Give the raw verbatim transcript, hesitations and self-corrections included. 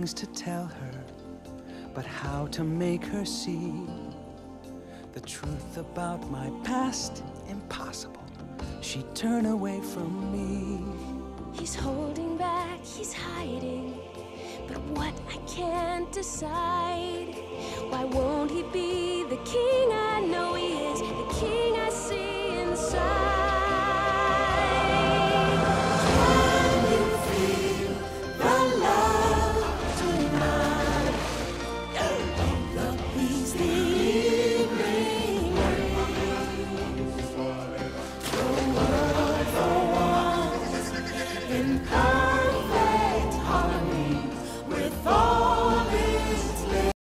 things to tell her, but how to make her see the truth about my past? Impossible. She'd turn away from me. He's holding back, he's hiding, but what I can't decide. Why won't he be the king I